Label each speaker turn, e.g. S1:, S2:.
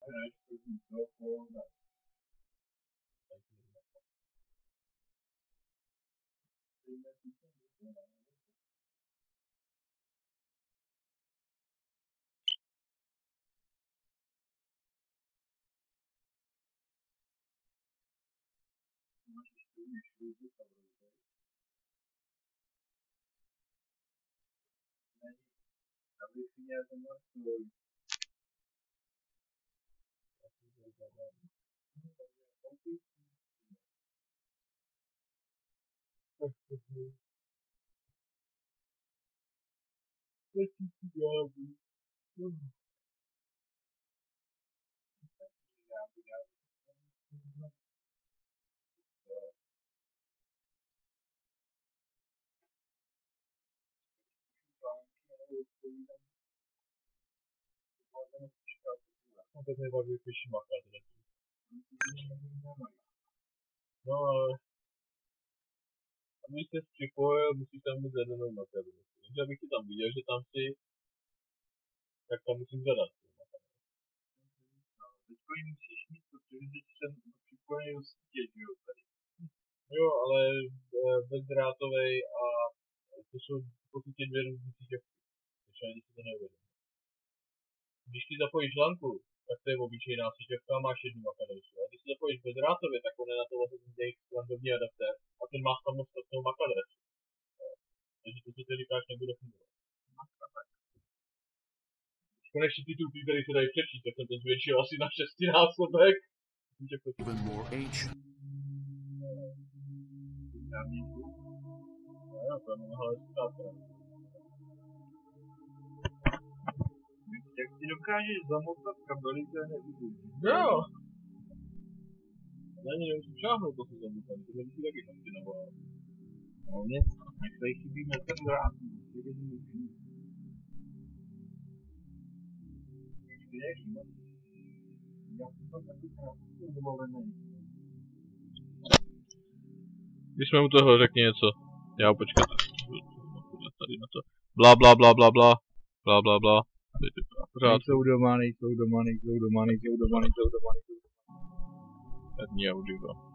S1: No tak nebaví pěší makat. No ale... Aby se připojil, musíš tam mít zadanou makaru. Když abych ti tam viděl, že tam jsi, tak tam musím zadat. Teďko ji musíš mít, protože teď jsem připojený do sítě, jo, tady. Jo, ale bezdrátovej a to jsou v podstatě dvě různé síťovky. Takže ani si to neuvědomí. Když ti zapojíš lanku, tak to je obyčejná síťovka a máš jednu makadresu. A když si zapojíš bezdrátově, tak on je na to vlastně ten landovní adaptér a ten má samostatnou makadresu. Takže to, co ty říkáš, nebude fungovat. Konečně ty tupí, který se dají přečíst, tak jsem to zvětšil asi na 6násobek.
S2: Even more ancient.
S1: Jak ti dokážeš zamotat kabely, to je nevidíš. Jo! Na ně nemusím šáhnout, to se zamotat, to nemusí taky fascinovat. No mě tady chybí ten drát, když musím. Já jsem tam taky krásně dovolený. Když jsme u toho, řekni něco. Já počkat. Tady na to. Bla bla bla bla bla. Bla bla bla.
S3: Nejsou doma.
S1: Herní audio.